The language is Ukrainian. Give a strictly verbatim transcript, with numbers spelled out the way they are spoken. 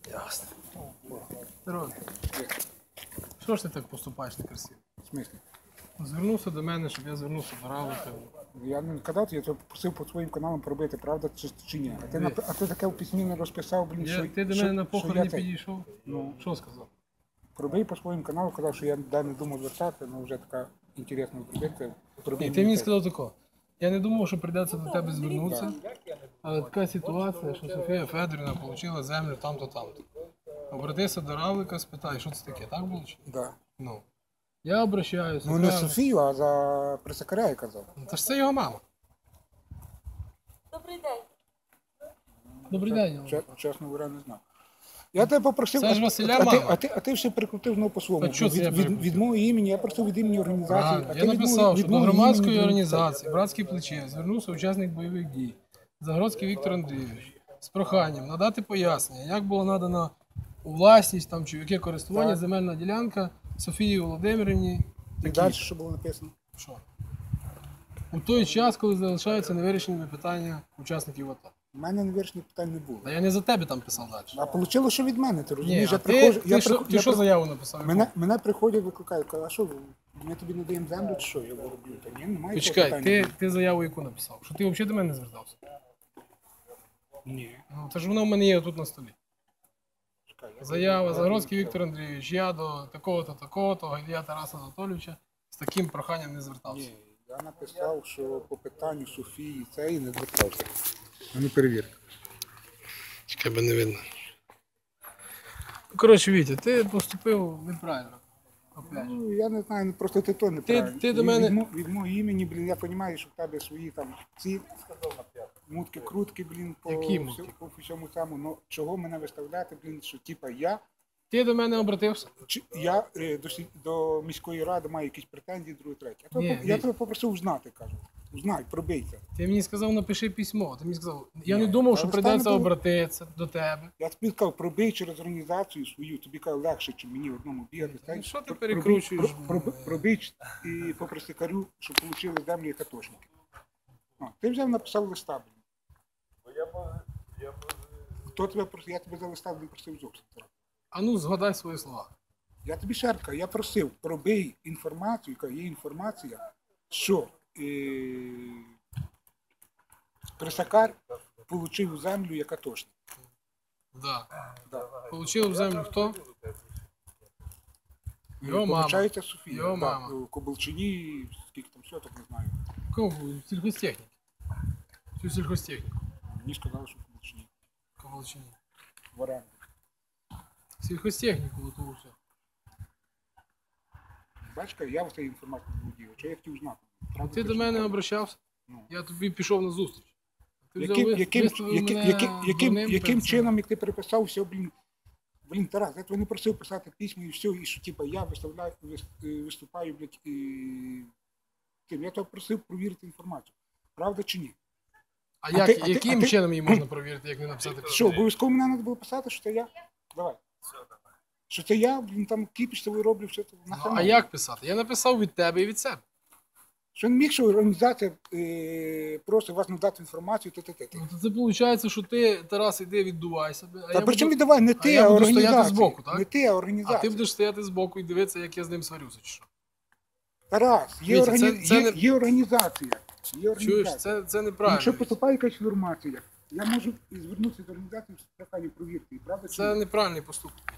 Ясно. Здорово. Що ж ти так поступаєш некрасиво? В смислі? Звернувся до мене, щоб я звернувся до Равлика. Я не казав, я тебе просив по своїм каналам пробити, правда чи, чи ні. А ти, нап- а ти таке в письмі не розписав, блін, Я, що... ти до що- мене на що похороні я це- підійшов. Ну, Що сказав? пробий по своїм каналу, казав, що я да, не думав звертати, але вже така інтересна пробити. Ні, ти мені сказав такого. Я не думав, що прийдеться до тебе звернутися, але така ситуація, що Софія Федорівна отримала землю там-то, там-то. Обратися до Равлика, спитай, що це таке, так було чи ні? Да. Ну. Я обращаюся. Ну не кажу, Софію, а за пресекаря я казав. «Ну, Та ж це його мама. Добрий день. Добрий день. Че- Чесно говоря, не знаю. Я тебе попросив, Це ж а- Василя а, ти, мама. а, ти, а ти все прикрутив ну, по-своєму. А чого це я від, від, перекрутив? від мого імені, я просив від імені організації. Правильно. а Я ти від написав, мого- що від до мого громадської імені- організації «Братське плече» звернувся учасник бойових дій Загородський Віктор Андрійович з проханням надати пояснення, як була надана у власність там, чи в яке користування Так. земельна ділянка Софії Володимирівні. І далі, що було написано? Що? У той час, коли залишаються невирішеними питання учасників АТО. У мене невирішених питань не було. Та я не за тебе там писав далі. А вийшло, що від мене, ти Ні, розумієш? а я ти, приходжу, ти, я, що, приход- ти я що при- заяву написав? Мене, мене приходять, викликають, кажуть, а що, ми тобі не даємо землю, чи що? Я говорю, блін, та ні, немає Ти цього чекай, питання. ти, ти заяву яку написав? Що ти взагалі до мене не звертався? Ні, Ну, це ж воно в мене є тут на столі. чекай. я- Заява Загородський Віктор Андрійович, я до такого-то, такого-то, Гайдая Тараса Анатолійовича з таким проханням не звертався. Ні, я написав, що по питанню Софії це і не звертався. А ну перевір. Чекай, бо не видно. Ну, коротше, Вітя, ти поступив неправильно. Опять. же. Ну, я не знаю, ну просто ти то не Ти- ти до Від- мене- Від, мо- від мого імені, блін, я розумію, що в тебе свої там ці мутки, крутки, блін, по, Які всьо- мутки? по всьому цьому. Ну, чого мене виставляти, блін, що типа я Ти до мене обратився? Чи я е, до, сі- до міської ради маю якісь претензії, друге, третє. Я, Ні, тебе, я Віть. тебе попросив узнати, кажу. Узнай, пробийте. Ти мені сказав, напиши письмо. Ти мені сказав, я Ні, не думав, та що листа прийдеться не було. обратитися до тебе. Я тобі сказав, пробий через організацію свою, тобі кажу, легше, чим мені одному бігати. Та й Ну, що ти пр- перекручуєш? Пробий, проб- пробий і попроси карю, щоб отримали землі як атошники. А, ти взяв, написав листа, блін. Хто тебе просив? Я тебе за листа не просив зовсім. А ну, згадай свої слова. Я тобі ще раз кажу, я просив, пробий інформацію, яка є інформація, що е, Пресакар отримав землю як атошник. Да. Да. Получив в землю хто? Його мама. Получається Софія. Його да, мама. у Кобилчині, скільки там все, так не знаю. Кого? Сільхозтехніки. Цю сільхозтехніку. Мені сказали, що в Кобилчині. В Ковалчині. В оренді. Сільхозтехніку, от того все. Бачка, я в цій інформації не володію. Що я хотів знати? Правда, Ти до чи мене ні? обращався, Ну. я тобі пішов на зустріч. Ти взяв, Яким, ви- яким, виставив яким, мене яким, яким, дурним яким перед цим. чином, як ти переписав, все, блін, блін, Тарас, я тебе не просив писати письма і все, і що, типа, я виставляю, вис- е, виступаю, блядь, і... тим. Я тебе просив провірити інформацію. Правда чи ні? А, А як, ти- а ти- яким а ти- чином її можна провірити, як не написати? Що, обов'язково мене треба було писати, що це я? Давай. Що це я, блін, там кіпіш собі роблю, все це. Ну, нахрена? а як писати? Я написав від тебе і від себе. Що не міг, що організація е, просить вас надати інформацію, то те, те, те. Ну, то це виходить, що ти, Тарас, іди віддувай себе. А Та я при чому буду- віддавай, не а ти, я а буду стояти організація. збоку, так? Не ти, а А організація. ти будеш стояти збоку і дивитися, як я з ним сварюся, чи що? Тарас, є, Вітя, органі... це- це є, не- є організація. Є Чуєш, організація. це, це Якщо неправильно. поступає якась інформація, я можу звернутися до організації з проханням провірки. Правда, чи Це ні? неправильний поступок.